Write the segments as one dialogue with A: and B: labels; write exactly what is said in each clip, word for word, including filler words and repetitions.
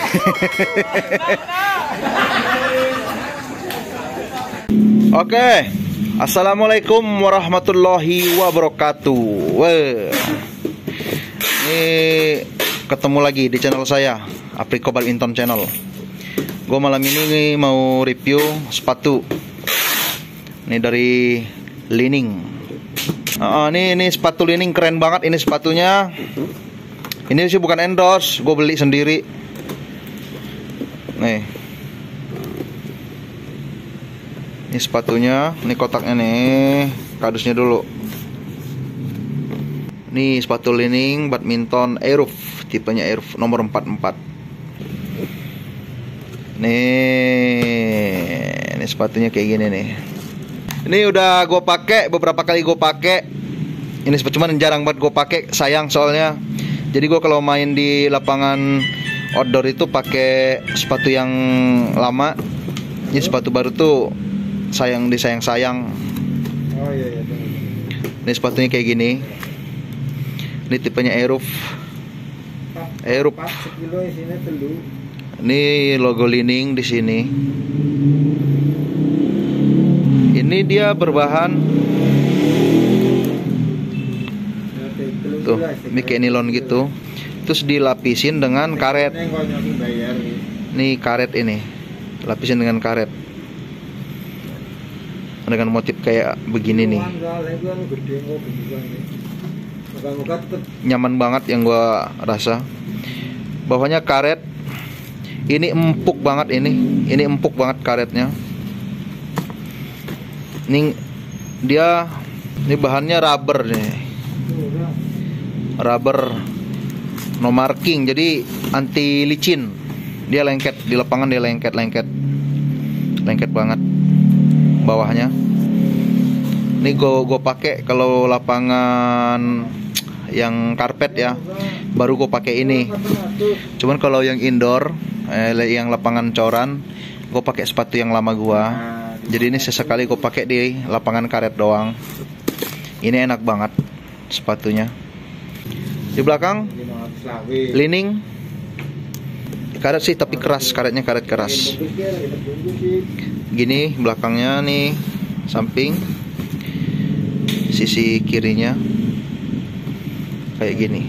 A: Oke, assalamualaikum warahmatullahi wabarakatuh. Wah, ini ketemu lagi di channel saya, Apriko Badminton Channel. Gue malam ini mau review sepatu. Ini dari Li-Ning. Uh, ini ini sepatu Li-Ning keren banget ini sepatunya. Ini sih bukan endorse, gue beli sendiri. Nih, ini sepatunya, ini kotaknya nih, kardusnya dulu. Ini sepatu Li-Ning badminton Airroof, tipenya Airroof nomor empat puluh empat. Nih, ini sepatunya kayak gini nih. Ini udah gue pakai beberapa kali gue pakai. Ini sepatu cuman jarang banget gue pakai, sayang soalnya. Jadi gue kalau main di lapangan outdoor itu pakai sepatu yang lama. Ini sepatu baru tuh sayang disayang-sayang.
B: Oh iya iya.
A: Ini sepatunya kayak gini. Ini tipenya Airroof. Airroof. Ini logo Li-Ning di sini. Ini dia berbahan tuh, ini kayak nilon gitu. Terus dilapisin dengan karet. Nih karet ini, lapisin dengan karet. Dengan motif kayak begini nih. Nyaman banget yang gua rasa. Bawahnya karet. Ini empuk banget ini. Ini empuk banget karetnya. Ini dia, ini bahannya rubber nih. Rubber no marking, jadi anti licin. Dia lengket di lapangan, dia lengket lengket lengket banget bawahnya. Ini gue gue pakai kalau lapangan yang karpet ya, baru gue pakai ini. Cuman kalau yang indoor, eh, yang lapangan coran, gue pakai sepatu yang lama gue. Jadi ini sesekali gue pakai di lapangan karet doang. Ini enak banget sepatunya. Di belakang Li-Ning karet sih tapi keras, karetnya karet keras. Gini belakangnya nih, samping sisi kirinya kayak gini.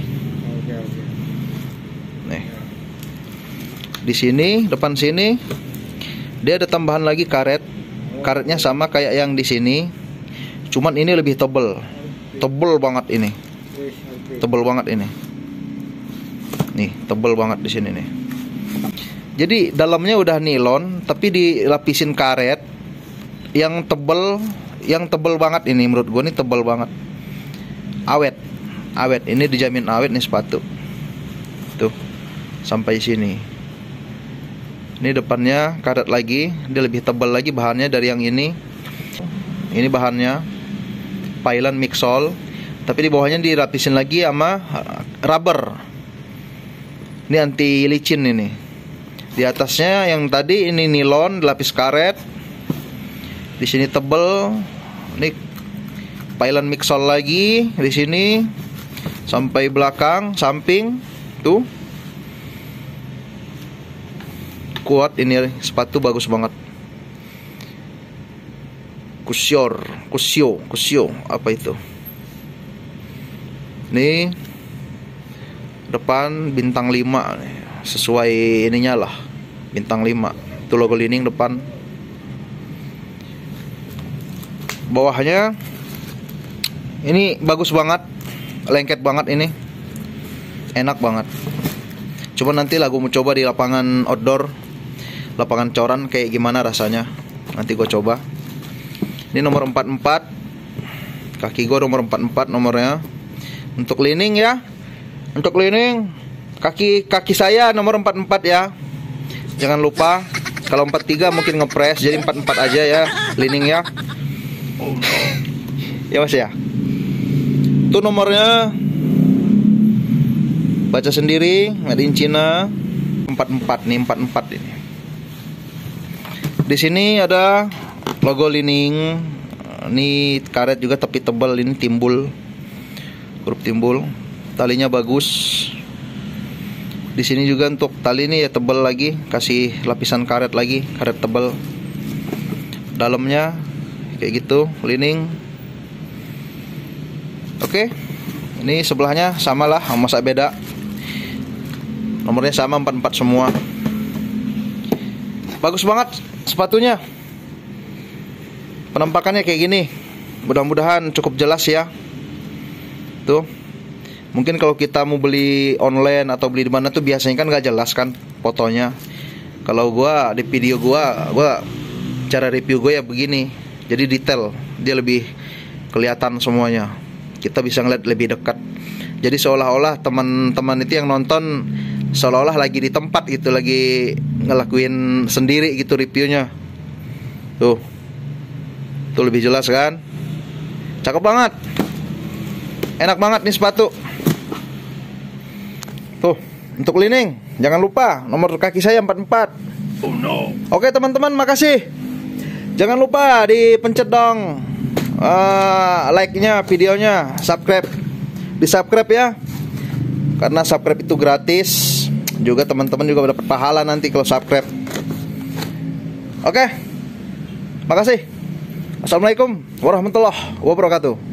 A: Nih, di sini depan sini dia ada tambahan lagi karet. Karetnya sama kayak yang di sini, cuman ini lebih tebel, tebel banget ini. Tebel banget ini. Nih, tebel banget di sini nih. Jadi dalamnya udah nilon tapi dilapisin karet yang tebel, yang tebel banget ini menurut gue nih tebel banget. Awet. Awet, ini dijamin awet nih sepatu. Tuh. Sampai sini. Ini depannya karet lagi, dia lebih tebal lagi bahannya dari yang ini. Ini bahannya Pylon Mixol. Tapi di bawahnya dirapisin lagi sama rubber. Ini anti licin ini. Di atasnya yang tadi ini nilon, dilapis karet. Di sini tebel. Ini Pylon Mixol lagi di sini sampai belakang, samping. Tuh. Kuat ini sepatu, bagus banget. Kusior, kusio, kusio apa itu? Nih depan bintang lima nih. Sesuai ininya lah, bintang lima. Itu logo Li-Ning depan. Bawahnya ini bagus banget, lengket banget ini, enak banget. Coba nanti lah gue mau coba di lapangan outdoor, lapangan coran kayak gimana rasanya. Nanti gue coba. Ini nomor empat puluh empat. Kaki gue nomor empat puluh empat nomornya. Untuk Li-Ning ya. Untuk Li-Ning kaki kaki saya nomor empat puluh empat ya. Jangan lupa. Kalau empat puluh tiga mungkin ngepres, jadi empat puluh empat aja ya Li-Ning ya. Ya Mas ya. Itu nomornya. Baca sendiri, made in China. empat puluh empat nih, empat puluh empat ini. Di sini ada logo Li-Ning. Ini karet juga tapi tebal, ini timbul. Grup timbul. Talinya bagus. Di sini juga untuk tali ini ya tebal lagi, kasih lapisan karet lagi, karet tebal. Dalamnya kayak gitu, lining. Oke. Ini sebelahnya samalah, masa beda. Nomornya sama empat empat semua. Bagus banget sepatunya. Penampakannya kayak gini. Mudah-mudahan cukup jelas ya. Tuh. Mungkin kalau kita mau beli online atau beli di mana tuh biasanya kan nggak jelas kan fotonya. Kalau gua di video gua, gua cara review gue ya begini. Jadi detail, dia lebih kelihatan semuanya. Kita bisa ngeliat lebih dekat. Jadi seolah-olah teman-teman itu yang nonton seolah-olah lagi di tempat gitu, lagi ngelakuin sendiri gitu reviewnya. Tuh. Tuh lebih jelas kan? Cakep banget. Enak banget nih sepatu. Tuh, untuk lining, jangan lupa nomor kaki saya empat empat.
B: Oh no.
A: Oke teman-teman, makasih. Jangan lupa dipencet dong uh, like-nya videonya, subscribe. Di-subscribe ya. Karena subscribe itu gratis. Juga teman-teman juga dapat pahala nanti kalau subscribe. Oke. Makasih. Assalamualaikum warahmatullahi wabarakatuh.